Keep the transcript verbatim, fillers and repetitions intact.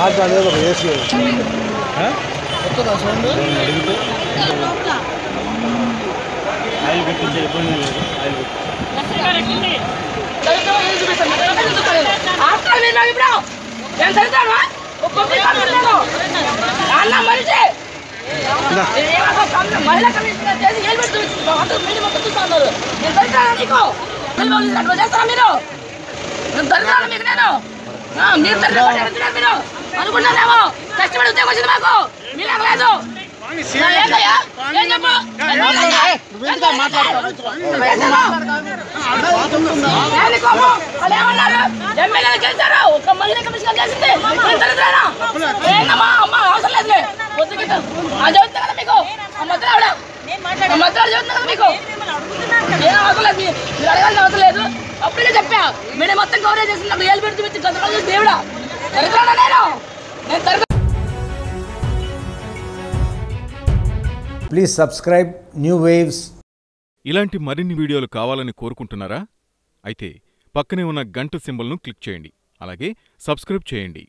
Start అనేది ఒక AC oil పెట్టించే ఇబ్బంది లేదు. ఆయిల్ మహిళా కమిషన్ చేసి ఏం పెడుతున్నారు నీకు చేస్తారా మీరు దొరికాను మీకు నేను మీరు మీరు అనుకున్నారేమో కష్టపడి ఉద్యోగం వచ్చింది మాకు మీరు లేదు ఏమన్నారు ఎమ్మెల్యేలు గెలిచారు ఒక మహిళా కమిషన్ చేసింది అమ్మ అవసరం లేదు అది చెబుతుంది కదా మీకు మధ్య ఆవిడ మధ్య చెబుతుంది కదా మీకు ఏం అవసరం లేదు మీరు అడగాల్సిన అవసరం లేదు అప్పుడే చెప్పా మీరు మొత్తం కవరేజ్ చేసినప్పుడు ఏళ్ళు పెడుతూ వచ్చి గత దేవుడా దరిద్రానా నేను నేను దరిద్ర ప్లీజ్ సబ్స్క్రైబ్ న్యూ వేవ్స్. ఇలాంటి మరిన్ని వీడియోలు కావాలని కోరుకుంటున్నారా? అయితే పక్కనే ఉన్న గంట సింబల్ను క్లిక్ చేయండి. అలాగే సబ్స్క్రైబ్ చేయండి.